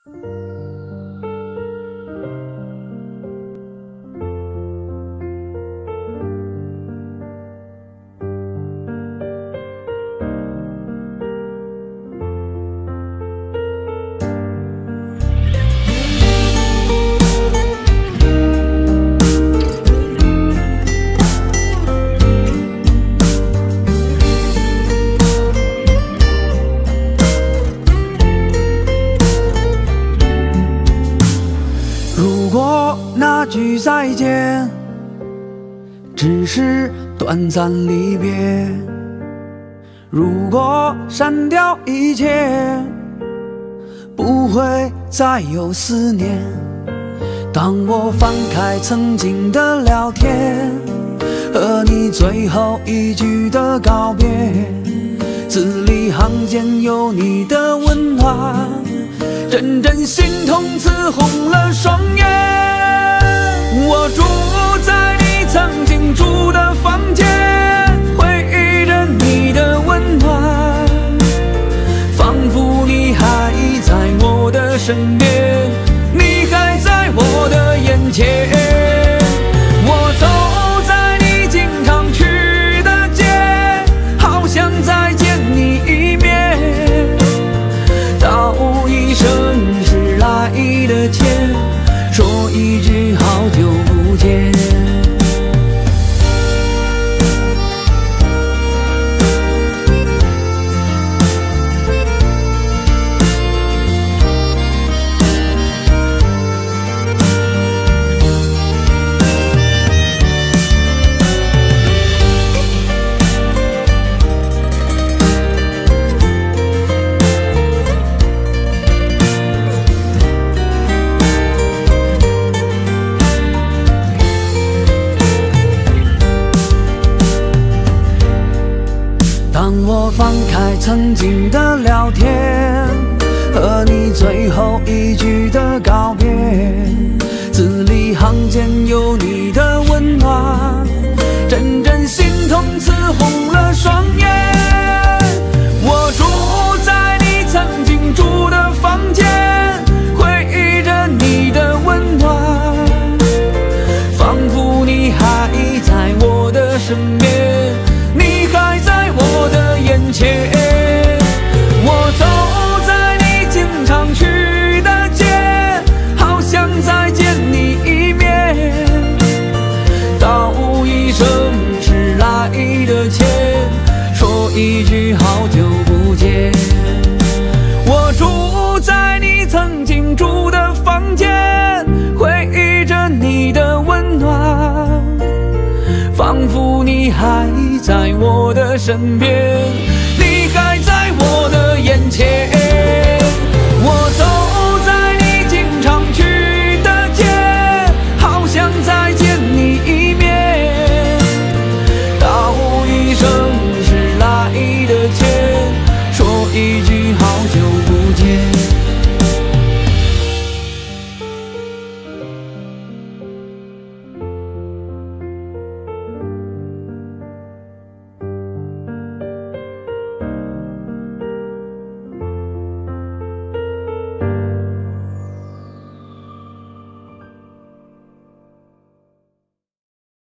那句再见只是短暂离别，如果删掉一切，不会再有思念。当我翻开曾经的聊天，和你最后一句的告别，字里行间有你的温暖，阵阵心痛刺红了双眼。我住在你曾经住的房间，回忆着你的温暖，仿佛你还在我的身边，你还在我的眼前。我走在你经常去的街，好想再见你一面，道一声是来的前，说一句好久不见。当我翻开曾经的聊天，和你最后一句的告别，字里行间有你的温暖，阵阵心痛刺红了双眼。我住在你曾经住的房间，回忆着你的温暖，仿佛你还在我的身边，你还在我的眼前。我走在你经常去的街，好想再见你一面，道一声是来的前，说一句好久不见。我住在你曾经住的房间，回忆着你的温暖，仿佛你还在我的身边，